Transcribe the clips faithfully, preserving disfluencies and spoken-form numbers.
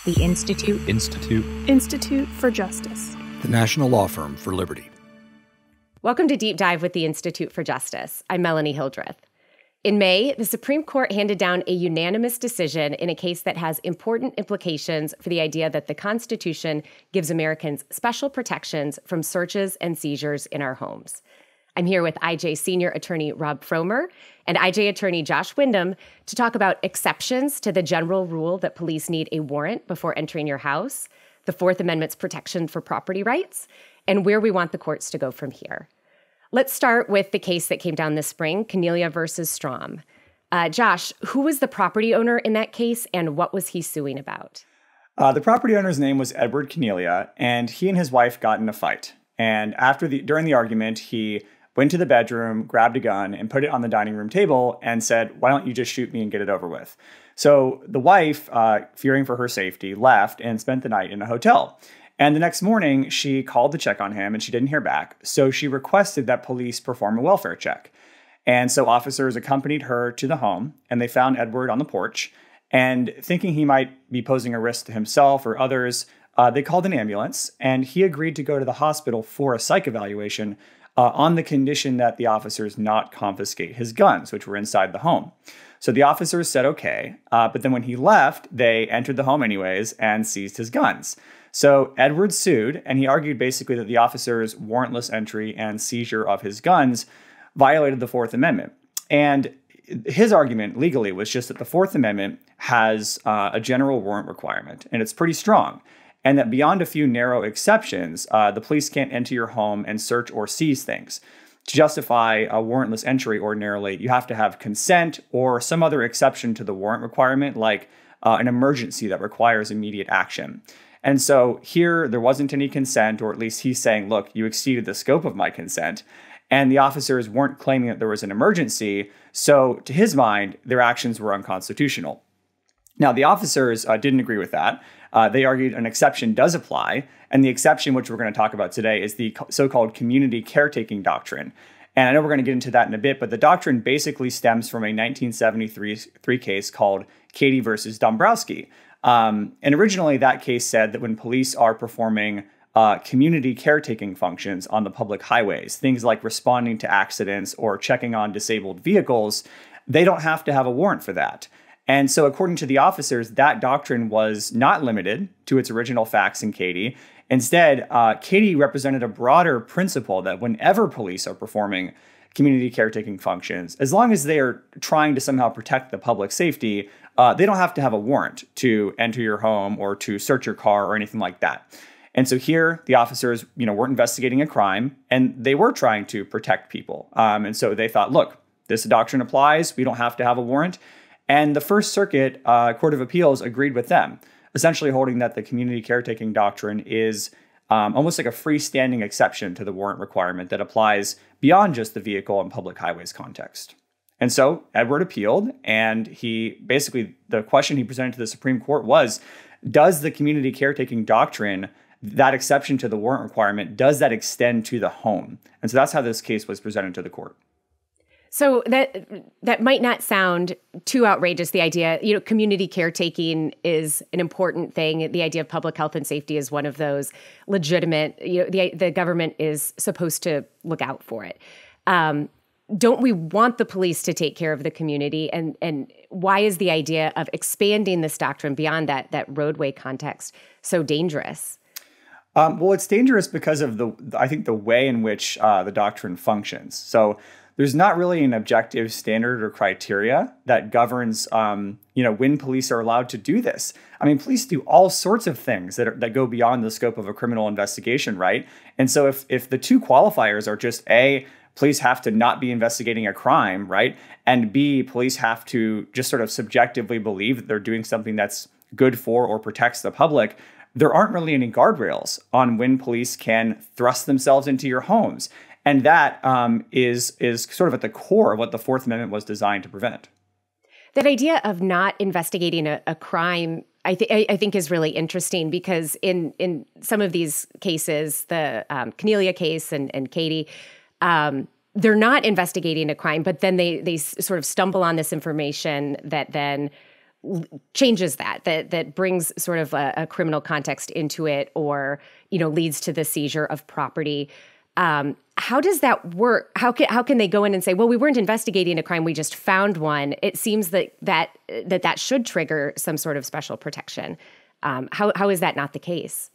The Institute. Institute. Institute for Justice. The National Law Firm for Liberty. Welcome to Deep Dive with the Institute for Justice. I'm Melanie Hildreth. In May, the Supreme Court handed down a unanimous decision in a case that has important implications for the idea that the Constitution gives Americans special protections from searches and seizures in our homes. I'm here with I J Senior Attorney Rob Fromer and I J Attorney Josh Windham to talk about exceptions to the general rule that police need a warrant before entering your house, the Fourth Amendment's protection for property rights, and where we want the courts to go from here. Let's start with the case that came down this spring, Caniglia versus Strom. Uh, Josh, who was the property owner in that case, and what was he suing about? Uh, the property owner's name was Edward Caniglia, and he and his wife got in a fight. And after the during the argument, he went to the bedroom, grabbed a gun, and put it on the dining room table and said, "Why don't you just shoot me and get it over with?" So the wife, uh, fearing for her safety, left and spent the night in a hotel. And the next morning, she called to check on him, and she didn't hear back. So she requested that police perform a welfare check. And so officers accompanied her to the home, and they found Edward on the porch. And thinking he might be posing a risk to himself or others, uh, they called an ambulance, and he agreed to go to the hospital for a psych evaluation uh, on the condition that the officers not confiscate his guns, which were inside the home. So the officers said okay, uh, but then when he left, they entered the home anyways and seized his guns. So Edward sued, and he argued basically that the officers' warrantless entry and seizure of his guns violated the Fourth Amendment. And his argument legally was just that the Fourth Amendment has uh, a general warrant requirement, and it's pretty strong, and that beyond a few narrow exceptions, uh, the police can't enter your home and search or seize things. To justify a warrantless entry ordinarily, you have to have consent or some other exception to the warrant requirement, like uh, an emergency that requires immediate action. And so here, there wasn't any consent, or at least he's saying, look, you exceeded the scope of my consent. And the officers weren't claiming that there was an emergency. So to his mind, their actions were unconstitutional. Now, the officers uh, didn't agree with that. Uh, they argued an exception does apply. And the exception, which we're going to talk about today, is the so-called community caretaking doctrine. And I know we're going to get into that in a bit, but the doctrine basically stems from a nineteen seventy-three case called Katie versus Dombrowski. Um, and originally, that case said that when police are performing uh, community caretaking functions on the public highways, things like responding to accidents or checking on disabled vehicles, they don't have to have a warrant for that. And so according to the officers, that doctrine was not limited to its original facts in Katie. Instead, uh, Katie represented a broader principle that whenever police are performing community caretaking functions, as long as they are trying to somehow protect the public safety, uh, they don't have to have a warrant to enter your home or to search your car or anything like that. And so here, the officers, you know, weren't investigating a crime, and they were trying to protect people. Um, and so they thought, look, this doctrine applies. We don't have to have a warrant. And the First Circuit uh, Court of Appeals agreed with them, essentially holding that the community caretaking doctrine is Um, almost like a freestanding exception to the warrant requirement that applies beyond just the vehicle and public highways context. And so Edward appealed, and he basically, the question he presented to the Supreme Court was, does the community caretaking doctrine, that exception to the warrant requirement, does that extend to the home? And so that's how this case was presented to the court. So that that might not sound too outrageous, the idea, you know, community caretaking is an important thing. The idea of public health and safety is one of those legitimate, you know, the, the government is supposed to look out for it. Um, don't we want the police to take care of the community? And and why is the idea of expanding this doctrine beyond that, that roadway context so dangerous? Um, well, it's dangerous because of the, I think, the way in which uh, the doctrine functions. So there's not really an objective standard or criteria that governs, um, you know, when police are allowed to do this. I mean, police do all sorts of things that are, that go beyond the scope of a criminal investigation, right? And so if if the two qualifiers are just A, police have to not be investigating a crime, right? And B, police have to just sort of subjectively believe that they're doing something that's good for or protects the public, there aren't really any guardrails on when police can thrust themselves into your homes. And that um, is is sort of at the core of what the Fourth Amendment was designed to prevent. That idea of not investigating a, a crime, I, th- I think, is really interesting because in in some of these cases, the um, Caniglia case and, and Katie, um, they're not investigating a crime, but then they they sort of stumble on this information that then changes that, that that brings sort of a, a criminal context into it, or, you know, leads to the seizure of property. Um, how does that work? How can how can they go in and say, well, we weren't investigating a crime, we just found one? It seems that that that, that should trigger some sort of special protection. Um, how how is that not the case?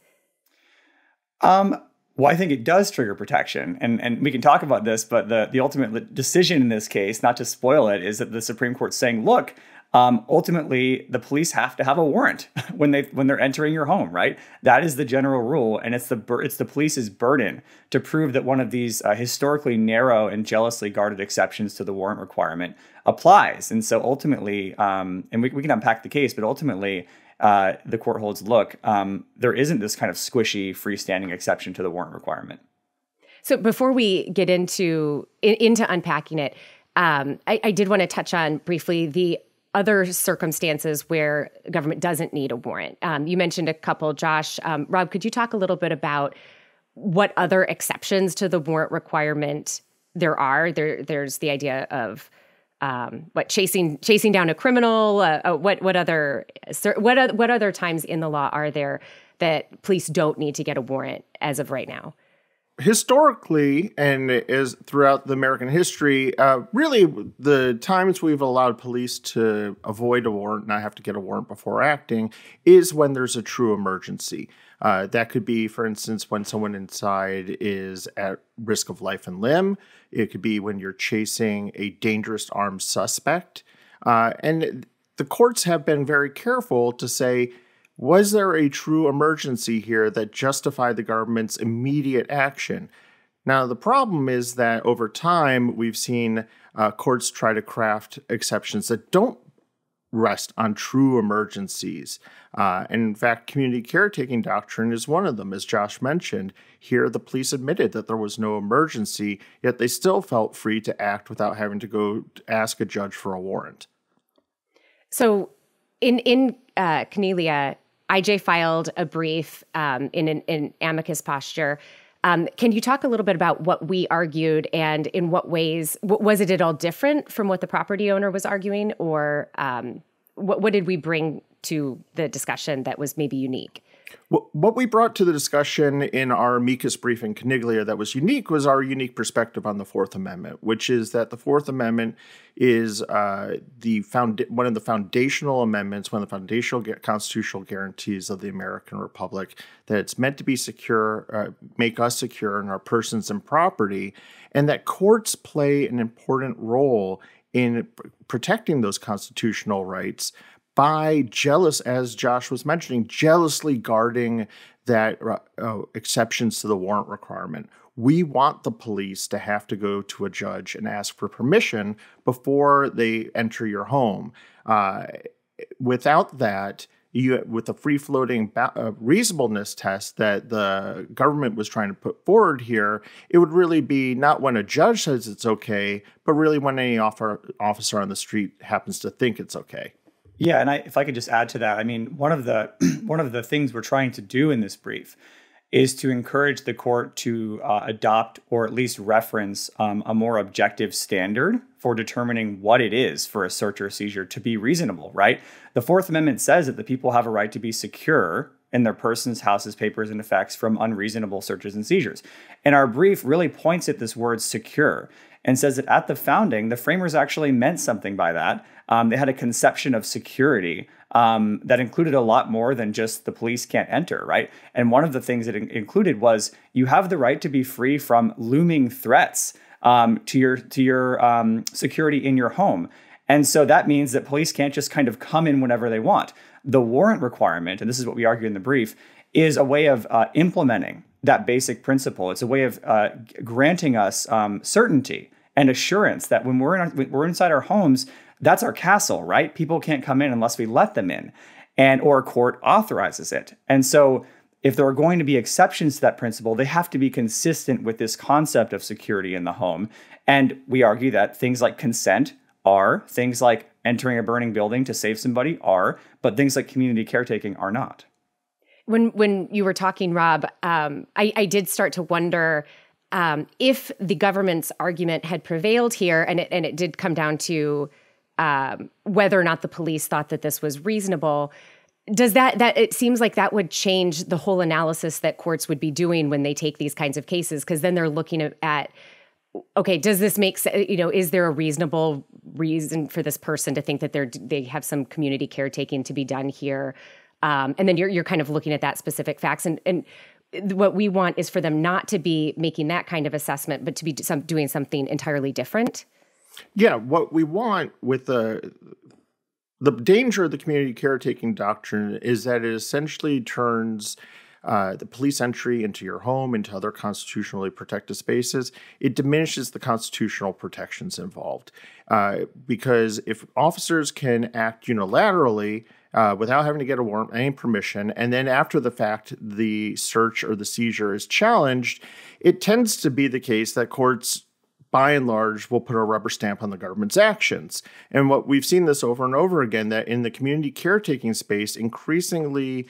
Um. Well, I think it does trigger protection, and and we can talk about this, but the, the ultimate decision in this case, not to spoil it, is that the Supreme Court's saying, look, um, ultimately the police have to have a warrant when they when they're entering your home, right? That is the general rule, and it's the it's the police's burden to prove that one of these uh, historically narrow and jealously guarded exceptions to the warrant requirement applies. And so ultimately, um, and we we can unpack the case, but ultimately, Uh, the court holds, look, um, there isn't this kind of squishy freestanding exception to the warrant requirement. So before we get into in, into unpacking it, um, I, I did want to touch on briefly the other circumstances where government doesn't need a warrant. Um, you mentioned a couple, Josh. Um, Rob, could you talk a little bit about what other exceptions to the warrant requirement there are? There, there's the idea of Um, what chasing chasing down a criminal? Uh, uh, what what other what what other times in the law are there that police don't need to get a warrant as of right now? Historically, and as throughout the American history, uh, really the times we've allowed police to avoid a warrant, not have to get a warrant before acting, is when there's a true emergency. Uh, that could be, for instance, when someone inside is at risk of life and limb. It could be when you're chasing a dangerous armed suspect. Uh, and the courts have been very careful to say, was there a true emergency here that justified the government's immediate action? Now, the problem is that over time, we've seen uh, courts try to craft exceptions that don't rest on true emergencies. Uh, and in fact, community caretaking doctrine is one of them, as Josh mentioned. Here, the police admitted that there was no emergency, yet they still felt free to act without having to go ask a judge for a warrant. So in, in uh, Caniglia, I J filed a brief um, in an in amicus posture. Um, can you talk a little bit about what we argued and in what ways, w- was it at all different from what the property owner was arguing, or um, what, what did we bring to the discussion that was maybe unique? What we brought to the discussion in our amicus brief in Caniglia that was unique was our unique perspective on the Fourth Amendment, which is that the Fourth Amendment is uh, the found one of the foundational amendments, one of the foundational constitutional guarantees of the American Republic, that it's meant to be secure, uh, make us secure in our persons and property, and that courts play an important role in protecting those constitutional rights by jealous, as Josh was mentioning, jealously guarding that uh, exceptions to the warrant requirement. We want the police to have to go to a judge and ask for permission before they enter your home. Uh, without that, you, with the free-floating ba- uh, reasonableness test that the government was trying to put forward here, it would really be not when a judge says it's okay, but really when any offer, officer on the street happens to think it's okay. Yeah, and I, if I could just add to that, I mean, one of the one of the things we're trying to do in this brief is to encourage the court to uh, adopt or at least reference um, a more objective standard for determining what it is for a search or seizure to be reasonable, right? The Fourth Amendment says that the people have a right to be secure in their persons, houses, papers, and effects from unreasonable searches and seizures. And our brief really points at this word secure and says that at the founding, the framers actually meant something by that. Um, they had a conception of security um, that included a lot more than just the police can't enter, right? And one of the things that it included was you have the right to be free from looming threats um, to your to your um, security in your home. And so that means that police can't just kind of come in whenever they want. The warrant requirement, and this is what we argue in the brief, is a way of uh, implementing that basic principle. It's a way of uh, granting us um, certainty and assurance that when we're in our, when we're inside our homes, that's our castle, right? People can't come in unless we let them in, and or a court authorizes it. And so if there are going to be exceptions to that principle, they have to be consistent with this concept of security in the home. And we argue that things like consent are, things like entering a burning building to save somebody are, but things like community caretaking are not. When when you were talking, Rob, um, I, I did start to wonder um, if the government's argument had prevailed here, and it and it did come down to um, whether or not the police thought that this was reasonable. Does that, that it seems like that would change the whole analysis that courts would be doing when they take these kinds of cases, because then they're looking at, at, okay, does this make sense? You know, is there a reasonable reason for this person to think that they're, they have some community caretaking to be done here? Um, and then you're, you're kind of looking at that specific facts. And, and what we want is for them not to be making that kind of assessment, but to be some, doing something entirely different. Yeah, what we want with the the danger of the community caretaking doctrine is that it essentially turns uh, the police entry into your home, into other constitutionally protected spaces. It diminishes the constitutional protections involved. Uh, because if officers can act unilaterally uh, without having to get a warrant, any permission, and then after the fact, the search or the seizure is challenged, it tends to be the case that courts by and large, will put a rubber stamp on the government's actions. And what we've seen this over and over again, that in the community caretaking space, increasingly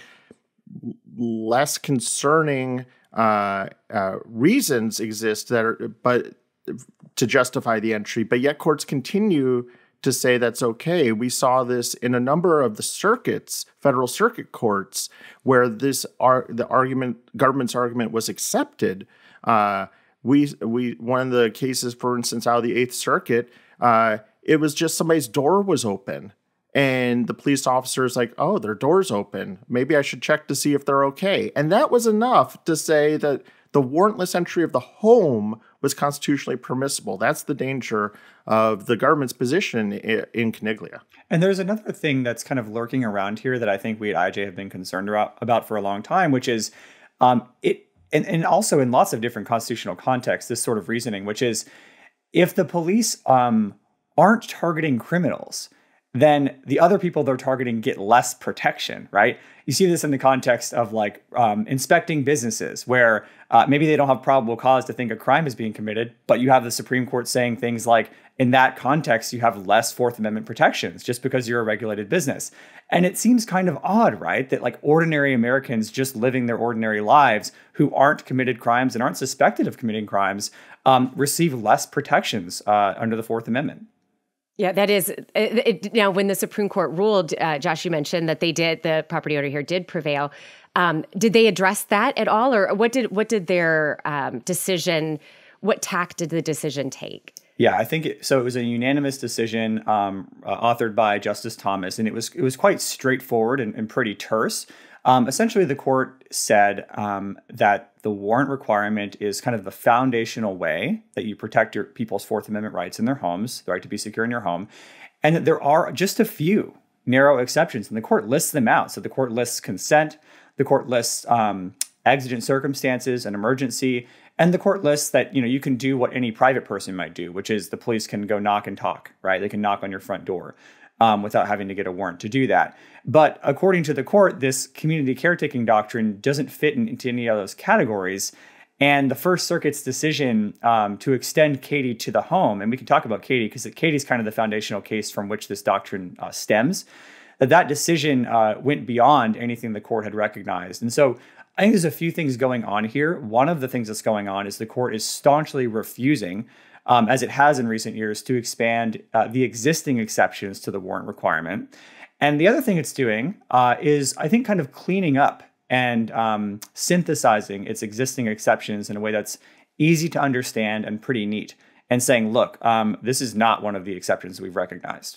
less concerning uh, uh, reasons exist that are, but to justify the entry, but yet courts continue to say that's okay. We saw this in a number of the circuits, federal circuit courts, where this ar- the argument, government's argument was accepted. Uh, We we one of the cases, for instance, out of the Eighth Circuit, uh, it was just somebody's door was open, and the police officer is like, "Oh, their door's open. Maybe I should check to see if they're okay." And that was enough to say that the warrantless entry of the home was constitutionally permissible. That's the danger of the government's position in, in Caniglia. And there's another thing that's kind of lurking around here that I think we at I J have been concerned about, about for a long time, which is um, it. And, and also in lots of different constitutional contexts, this sort of reasoning, which is if the police um, aren't targeting criminals, then the other people they're targeting get less protection, right? You see this in the context of like um, inspecting businesses where uh, maybe they don't have probable cause to think a crime is being committed, but you have the Supreme Court saying things like, in that context, you have less Fourth Amendment protections just because you're a regulated business. And it seems kind of odd, right? That like ordinary Americans just living their ordinary lives who aren't committed crimes and aren't suspected of committing crimes um, receive less protections uh, under the Fourth Amendment. Yeah, that is. It, it, now, when the Supreme Court ruled, uh, Josh, you mentioned that they did, the property owner here did prevail. Um, did they address that at all? Or what did what did their um, decision, what tack did the decision take? Yeah, I think it, so. It was a unanimous decision um, uh, authored by Justice Thomas, and it was it was quite straightforward and, and pretty terse. Um, essentially, the court said um, that the warrant requirement is kind of the foundational way that you protect your people's Fourth Amendment rights in their homes, the right to be secure in your home, and that there are just a few narrow exceptions, and the court lists them out. So the court lists consent, the court lists um, exigent circumstances, an emergency. And the court lists that, you know, you can do what any private person might do, which is the police can go knock and talk, right? They can knock on your front door um, without having to get a warrant to do that. But according to the court, this community caretaking doctrine doesn't fit in, into any of those categories. And the First Circuit's decision um, to extend Katie to the home, and we can talk about Katie because Katie's kind of the foundational case from which this doctrine uh, stems, that that decision uh, went beyond anything the court had recognized. And so I think there's a few things going on here. One of the things that's going on is the court is staunchly refusing, um, as it has in recent years, to expand uh, the existing exceptions to the warrant requirement. And the other thing it's doing uh, is, I think, kind of cleaning up and um, synthesizing its existing exceptions in a way that's easy to understand and pretty neat, and saying, look, um, this is not one of the exceptions we've recognized.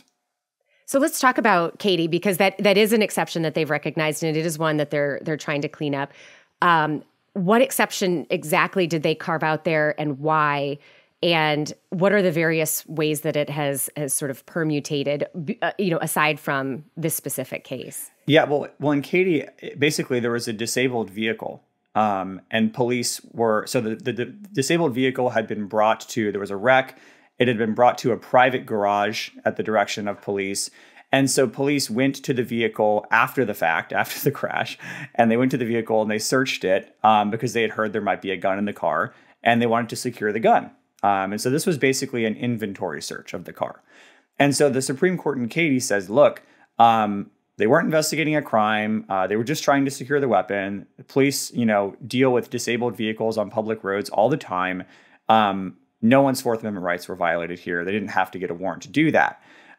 So let's talk about Katie, because that that is an exception that they've recognized, and it is one that they're they're trying to clean up. Um, what exception exactly did they carve out there, and why? And what are the various ways that it has has sort of permutated, uh, you know, aside from this specific case? Yeah, well, well, in Katie, basically there was a disabled vehicle, um, and police were so the, the the disabled vehicle had been brought to. There was a wreck. It had been brought to a private garage at the direction of police. And so police went to the vehicle after the fact, after the crash, and they went to the vehicle and they searched it um, because they had heard there might be a gun in the car, and they wanted to secure the gun. Um, and so this was basically an inventory search of the car. And so the Supreme Court in Katie says, look, um, they weren't investigating a crime. Uh, they were just trying to secure the weapon. The police, you know, deal with disabled vehicles on public roads all the time. Um, No one's Fourth Amendment rights were violated here. They didn't have to get a warrant to do that.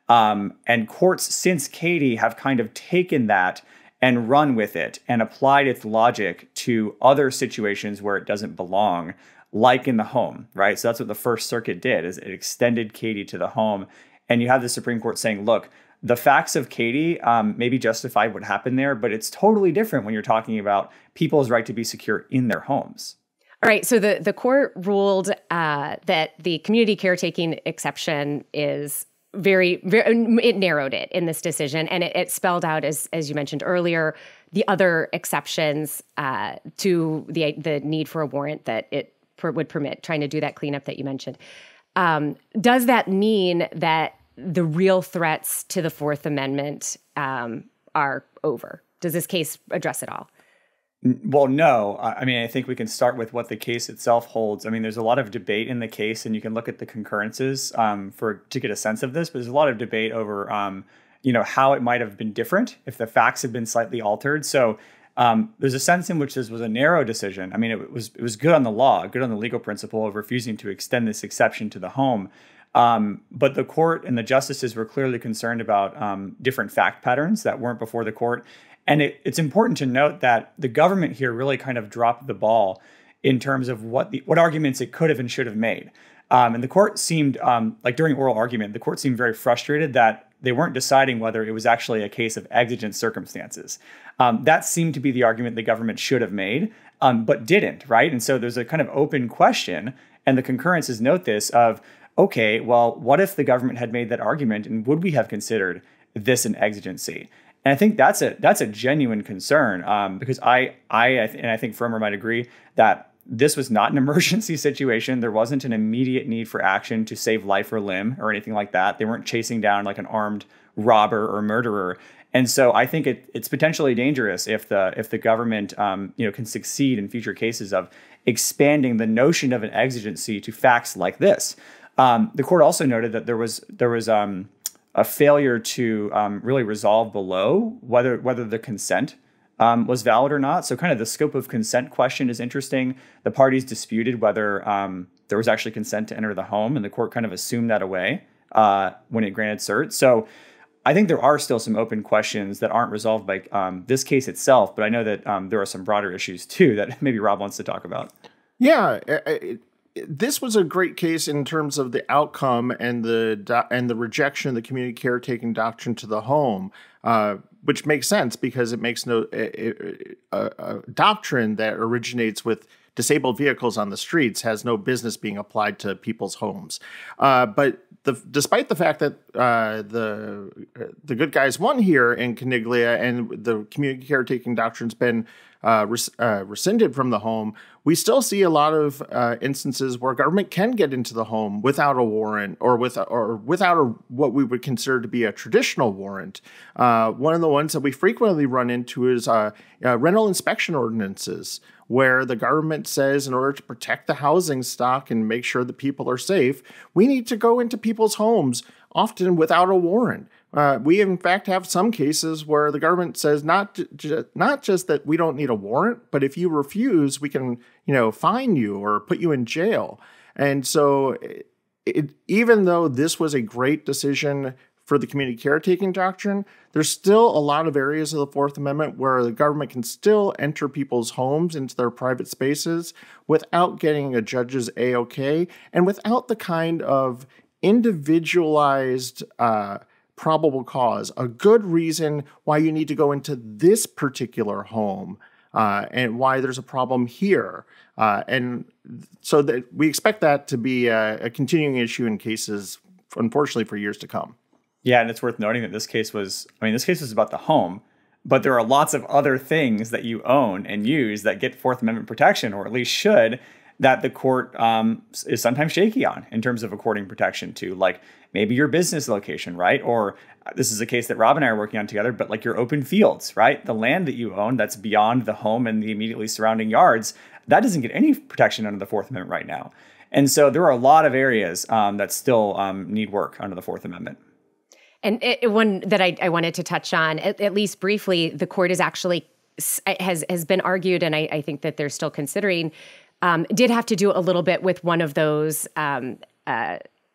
Um, and courts since Katie have kind of taken that and run with it and applied its logic to other situations where it doesn't belong, like in the home, right? So that's what the First Circuit did, is it extended Katie to the home. And you have the Supreme Court saying, look, the facts of Katie um, maybe justify what happened there, but it's totally different when you're talking about people's right to be secure in their homes. All right. So the, the court ruled uh, that the community caretaking exception is very, very, it narrowed it in this decision. And it, it spelled out, as as you mentioned earlier, the other exceptions uh, to the the need for a warrant that it per, would permit, trying to do that cleanup that you mentioned. Um, does that mean that the real threats to the Fourth Amendment um, are over? Does this case address it all? Well, no. I mean, I think we can start with what the case itself holds. I mean, there's a lot of debate in the case, and you can look at the concurrences um, for to get a sense of this. But there's a lot of debate over, um, you know, how it might have been different if the facts had been slightly altered. So um, there's a sense in which this was a narrow decision. I mean, it was it was good on the law, good on the legal principle of refusing to extend this exception to the home. Um, but the court and the justices were clearly concerned about um, different fact patterns that weren't before the court. And it, it's important to note that the government here really kind of dropped the ball in terms of what the, what arguments it could have and should have made. Um, and the court seemed, um, like during oral argument, the court seemed very frustrated that they weren't deciding whether it was actually a case of exigent circumstances. Um, that seemed to be the argument the government should have made, um, but didn't, right? And so there's a kind of open question, and the concurrences note this of, okay, well, what if the government had made that argument, and would we have considered this an exigency? And I think that's a that's a genuine concern um, because I I and I think Frommer might agree that this was not an emergency situation. There wasn't an immediate need for action to save life or limb or anything like that. They weren't chasing down like an armed robber or murderer. And so I think it, it's potentially dangerous if the if the government um, you know can succeed in future cases of expanding the notion of an exigency to facts like this. Um, the court also noted that there was there was um, a failure to um, really resolve below whether whether the consent um, was valid or not. So kind of the scope of consent question is interesting. The parties disputed whether um, there was actually consent to enter the home, and the court kind of assumed that away uh, when it granted cert. So I think there are still some open questions that aren't resolved by um, this case itself, but I know that um, there are some broader issues too that maybe Rob wants to talk about. Yeah, it, this was a great case in terms of the outcome and the and the rejection of the community caretaking doctrine to the home, uh, which makes sense because it makes no a, a, a doctrine that originates with disabled vehicles on the streets has no business being applied to people's homes. Uh, but the, despite the fact that uh, the the good guys won here in Caniglia and the community caretaking doctrine's been uh, res, uh, rescinded from the home, we still see a lot of uh, instances where government can get into the home without a warrant or with or without a, what we would consider to be a traditional warrant. Uh, one of the ones that we frequently run into is uh, uh, rental inspection ordinances, where the government says in order to protect the housing stock and make sure that people are safe, we need to go into people's homes, often without a warrant. Uh, we, in fact, have some cases where the government says not ju- not just that we don't need a warrant, but if you refuse, we can, you know, fine you or put you in jail. And so it, it, even though this was a great decision for the community caretaking doctrine, there's still a lot of areas of the Fourth Amendment where the government can still enter people's homes into their private spaces without getting a judge's A-OK and without the kind of individualized uh, probable cause, a good reason why you need to go into this particular home uh, and why there's a problem here. Uh, and so that we expect that to be a, a continuing issue in cases, unfortunately, for years to come. Yeah, and it's worth noting that this case was, I mean, this case was about the home, but there are lots of other things that you own and use that get Fourth Amendment protection, or at least should, that the court um, is sometimes shaky on in terms of according protection to, like maybe your business location, right? Or uh, this is a case that Rob and I are working on together, but like your open fields, right? The land that you own that's beyond the home and the immediately surrounding yards, that doesn't get any protection under the Fourth Amendment right now. And so there are a lot of areas um, that still um, need work under the Fourth Amendment. And it, one that I, I wanted to touch on, at, at least briefly, the court is actually has has been argued, and I, I think that they're still considering, um, did have to do a little bit with one of those um, uh,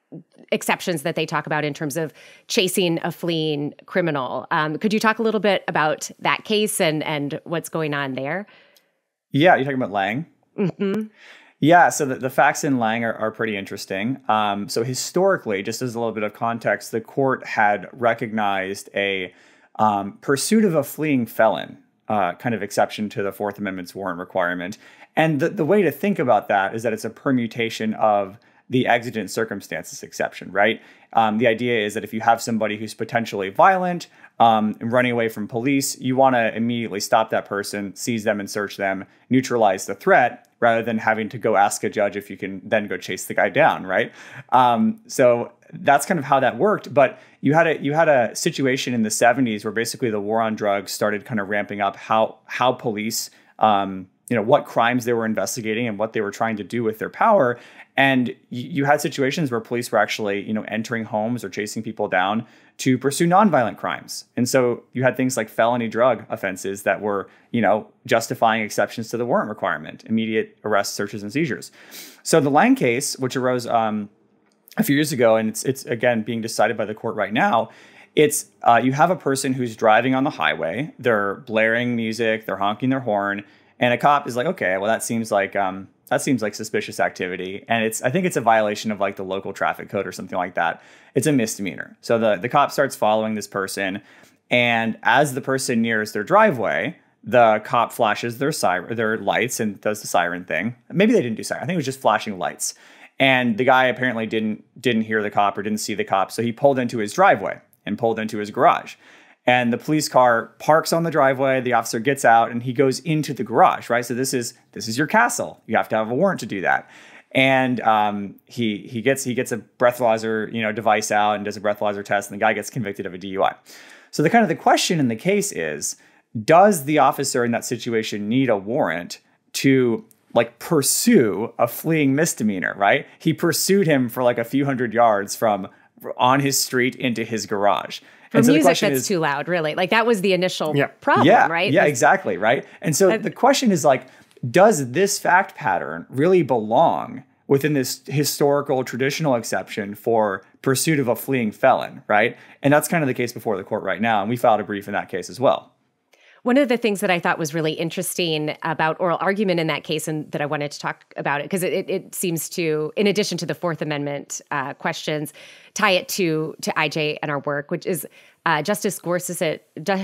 exceptions that they talk about in terms of chasing a fleeing criminal. Um, could you talk a little bit about that case and and what's going on there? Yeah, you're talking about Lang? Mm-hmm. Yeah, so the, the facts in Lang are, are pretty interesting. Um, so historically, just as a little bit of context, the court had recognized a um, pursuit of a fleeing felon uh, kind of exception to the Fourth Amendment's warrant requirement. And the, the way to think about that is that it's a permutation of the exigent circumstances exception, right? Um, the idea is that if you have somebody who's potentially violent um, and running away from police, you want to immediately stop that person, seize them and search them, neutralize the threat, rather than having to go ask a judge if you can then go chase the guy down, right? Um, so that's kind of how that worked. But you had a you had a situation in the seventies where basically the war on drugs started kind of ramping up how how police, um, you know, what crimes they were investigating and what they were trying to do with their power. And you, you had situations where police were actually, you know, entering homes or chasing people down to pursue nonviolent crimes. And so you had things like felony drug offenses that were, you know, justifying exceptions to the warrant requirement, immediate arrests, searches, and seizures. So the Lang case, which arose um, a few years ago, and it's, it's again being decided by the court right now, it's uh, you have a person who's driving on the highway, they're blaring music, they're honking their horn, and a cop is like, okay, well, that seems like um, that seems like suspicious activity. And it's I think it's a violation of like the local traffic code or something like that. It's a misdemeanor. So the, the cop starts following this person. And as the person nears their driveway, the cop flashes their siren, their lights and does the siren thing. Maybe they didn't do siren. I think it was just flashing lights. And the guy apparently didn't didn't hear the cop or didn't see the cop. So he pulled into his driveway and pulled into his garage. And the police car parks on the driveway. The officer gets out and he goes into the garage, right? So this is this is your castle. You have to have a warrant to do that. And um, he he gets he gets a breathalyzer, you know, device out and does a breathalyzer test, and the guy gets convicted of a D U I. So the kind of the question in the case is, does the officer in that situation need a warrant to like pursue a fleeing misdemeanor, right? He pursued him for like a few hundred yards from on his street into his garage. For and so music that's is, too loud, really. Like that was the initial yeah. problem, yeah, right? Yeah, exactly, right? And so the question is like, does this fact pattern really belong within this historical traditional exception for pursuit of a fleeing felon, right? And that's kind of the case before the court right now. And we filed a brief in that case as well. One of the things that I thought was really interesting about oral argument in that case, and that I wanted to talk about it, because it, it seems to, in addition to the Fourth Amendment uh, questions, tie it to to I J and our work, which is uh, Justice Gorsuch,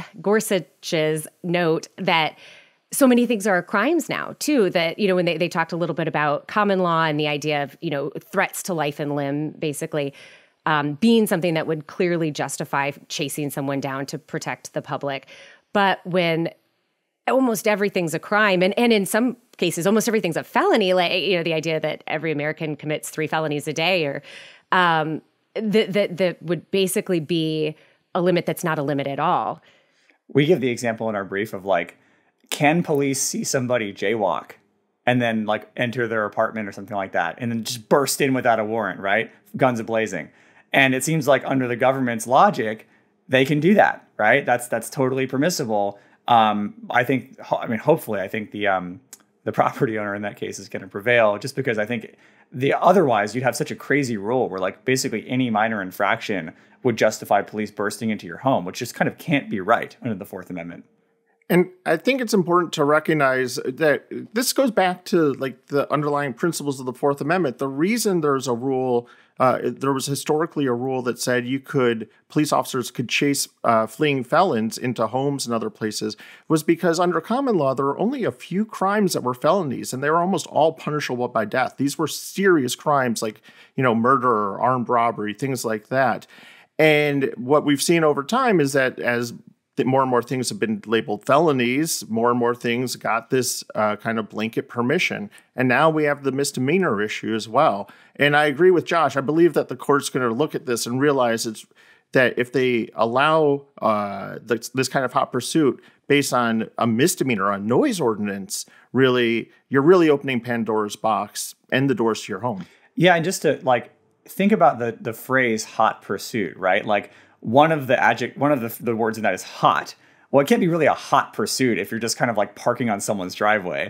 Gorsuch's note that so many things are crimes now, too, that, you know, when they, they talked a little bit about common law and the idea of, you know, threats to life and limb, basically, um, being something that would clearly justify chasing someone down to protect the public. But when almost everything's a crime, and, and in some cases, almost everything's a felony, like, you know, the idea that every American commits three felonies a day, or um, that, that, that would basically be a limit that's not a limit at all. We give the example in our brief of like, can police see somebody jaywalk and then like enter their apartment or something like that, and then just burst in without a warrant, right? Guns a-blazing. And it seems like under the government's logic, they can do that, right? That's that's totally permissible. Um, I think, I mean, hopefully, I think the um, the property owner in that case is going to prevail, just because I think the otherwise you'd have such a crazy rule where like basically any minor infraction would justify police bursting into your home, which just kind of can't be right under the Fourth Amendment. And I think it's important to recognize that this goes back to like the underlying principles of the Fourth Amendment. The reason there's a rule, uh, there was historically a rule that said you could, police officers could chase uh, fleeing felons into homes and other places, was because under common law, there were only a few crimes that were felonies, and they were almost all punishable by death. These were serious crimes like, you know, murder or armed robbery, things like that. And what we've seen over time is that as that more and more things have been labeled felonies, more and more things got this uh, kind of blanket permission. And now we have the misdemeanor issue as well. And I agree with Josh. I believe that the court's going to look at this and realize it's that if they allow uh, this, this kind of hot pursuit based on a misdemeanor, a noise ordinance, really, you're really opening Pandora's box and the doors to your home. Yeah, and just to like think about the the phrase hot pursuit, right? Like, One of the adject, one of the, the words in that is hot. Well, it can't be really a hot pursuit if you're just kind of like parking on someone's driveway.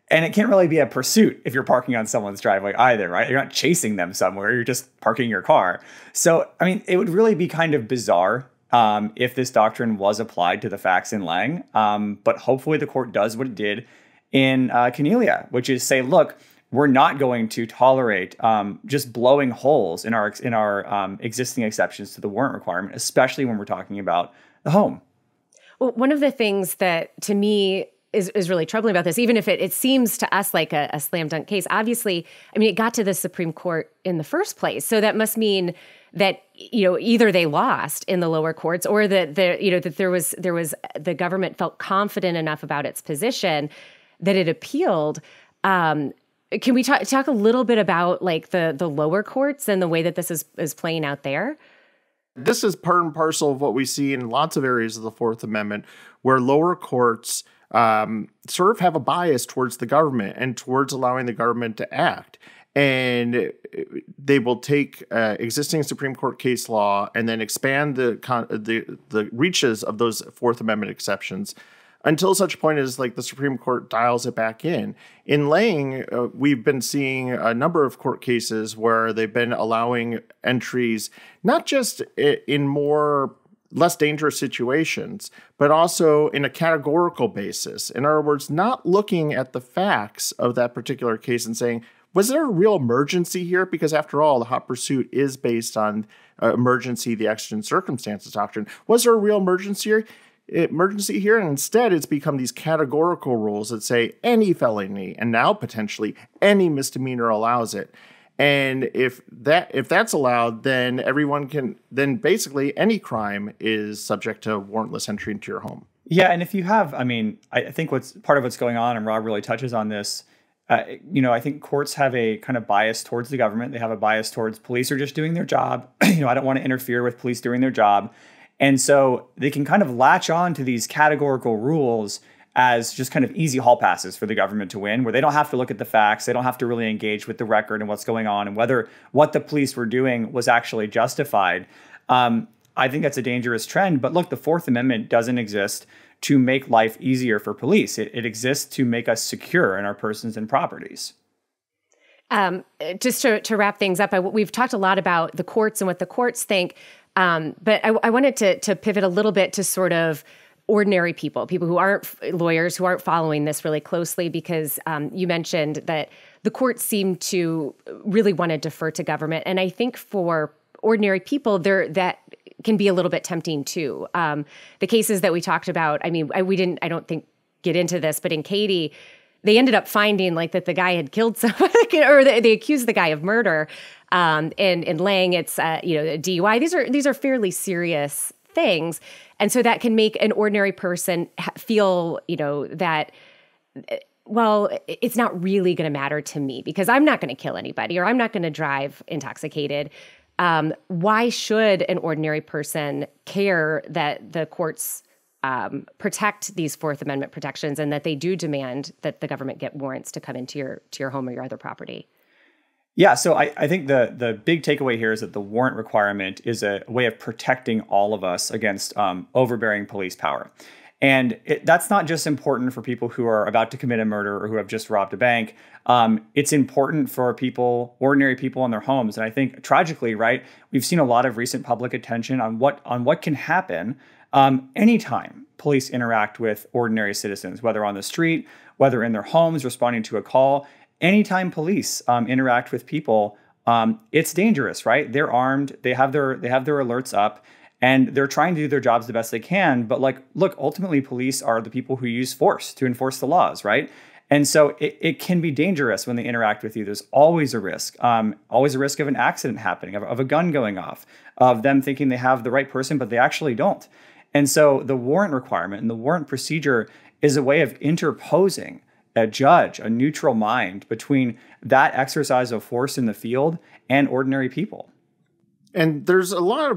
And it can't really be a pursuit if you're parking on someone's driveway either, right? You're not chasing them somewhere. You're just parking your car. So, I mean, it would really be kind of bizarre um, if this doctrine was applied to the facts in Lang. Um, but hopefully the court does what it did in uh, Caniglia, which is say, look, we're not going to tolerate um, just blowing holes in our in our um, existing exceptions to the warrant requirement, especially when we're talking about the home. Well, one of the things that to me is, is really troubling about this, even if it, it seems to us like a, a slam dunk case, obviously, I mean, it got to the Supreme Court in the first place. So that must mean that, you know, either they lost in the lower courts or that the, you know, that there was there was the government felt confident enough about its position that it appealed. Um, can we talk, talk a little bit about like the the lower courts and the way that this is, is playing out there? This is part and parcel of what we see in lots of areas of the Fourth Amendment, where lower courts um, sort of have a bias towards the government and towards allowing the government to act. And they will take uh, existing Supreme Court case law and then expand the, con- the the reaches of those Fourth Amendment exceptions until such point as like the Supreme Court dials it back in. In Lang, uh, we've been seeing a number of court cases where they've been allowing entries, not just in more less dangerous situations, but also in a categorical basis. In other words, not looking at the facts of that particular case and saying, was there a real emergency here? Because after all, the hot pursuit is based on uh, emergency, the exigent circumstances doctrine. Was there a real emergency here? emergency here, and instead it's become these categorical rules that say any felony and now potentially any misdemeanor allows it. And if that if that's allowed, then everyone can then basically any crime is subject to warrantless entry into your home. Yeah, and if you have, I mean, I think what's part of what's going on, and Rob really touches on this. Uh, you know, I think courts have a kind of bias towards the government. They have a bias towards police are just doing their job. you know, I don't want to interfere with police doing their job. And so they can kind of latch on to these categorical rules as just kind of easy hall passes for the government to win, where they don't have to look at the facts. They don't have to really engage with the record and what's going on and whether what the police were doing was actually justified. Um, I think that's a dangerous trend. But look, the Fourth Amendment doesn't exist to make life easier for police. It, it exists to make us secure in our persons and properties. Um, just to, to wrap things up, I, we've talked a lot about the courts and what the courts think. Um, but I, I wanted to, to pivot a little bit to sort of ordinary people, people who aren't lawyers, who aren't following this really closely, because um, you mentioned that the courts seem to really want to defer to government. And I think for ordinary people, there that can be a little bit tempting too. Um, the cases that we talked about, I mean, I, we didn't, I don't think, get into this, but in Katie, they ended up finding like that the guy had killed somebody, or they, they accused the guy of murder. Um, and in Lang, it's uh, you know, D U I. These are these are fairly serious things, and so that can make an ordinary person feel, you know, that, well, it's not really going to matter to me because I'm not going to kill anybody or I'm not going to drive intoxicated. Um, why should an ordinary person care that the courts um, protect these Fourth Amendment protections and that they do demand that the government get warrants to come into your to your home or your other property? Yeah, so I, I think the the big takeaway here is that the warrant requirement is a way of protecting all of us against um, overbearing police power. And it, that's not just important for people who are about to commit a murder or who have just robbed a bank. Um, it's important for people, ordinary people in their homes. And I think tragically, right, we've seen a lot of recent public attention on what on what can happen um, anytime police interact with ordinary citizens, whether on the street, whether in their homes responding to a call. Anytime police um, interact with people, um, it's dangerous, right? They're armed. They have their they have their alerts up, and they're trying to do their jobs the best they can. But like, look, ultimately, police are the people who use force to enforce the laws, right? And so it, it can be dangerous when they interact with you. There's always a risk, um, always a risk of an accident happening, of, of a gun going off, of them thinking they have the right person, but they actually don't. And so the warrant requirement and the warrant procedure is a way of interposing a judge, a neutral mind between that exercise of force in the field and ordinary people. And there's a lot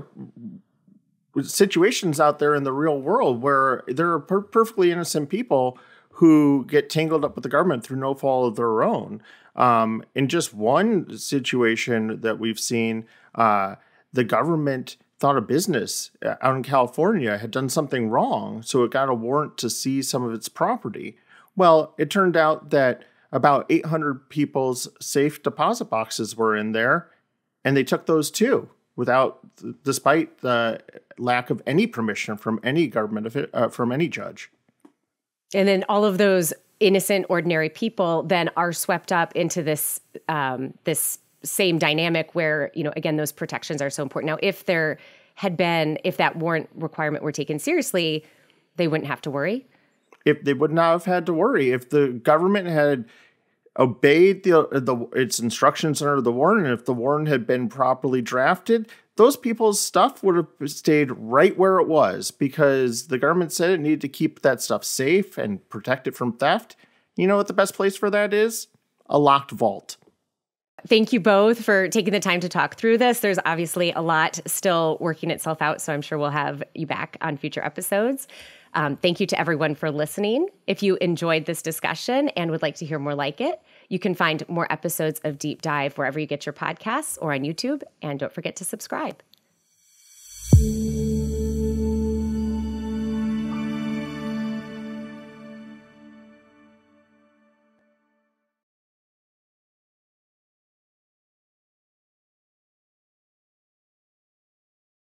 of situations out there in the real world where there are per- perfectly innocent people who get tangled up with the government through no fault of their own. Um, in just one situation that we've seen, uh, the government thought a business out in California had done something wrong, so it got a warrant to seize some of its property. Well, it turned out that about eight hundred people's safe deposit boxes were in there, and they took those too, without, despite the lack of any permission from any government, uh, from any judge. And then all of those innocent, ordinary people then are swept up into this um, this same dynamic where, you know, again, those protections are so important. Now, if there had been, if that warrant requirement were taken seriously, they wouldn't have to worry. If they would not have had to worry, if the government had obeyed the, the its instructions under the warrant, and if the warrant had been properly drafted, those people's stuff would have stayed right where it was, because the government said it needed to keep that stuff safe and protect it from theft. You know what the best place for that is? A locked vault. Thank you both for taking the time to talk through this. There's obviously a lot still working itself out, so I'm sure we'll have you back on future episodes. Um, thank you to everyone for listening. If you enjoyed this discussion and would like to hear more like it, you can find more episodes of Deep Dive wherever you get your podcasts or on YouTube. And don't forget to subscribe.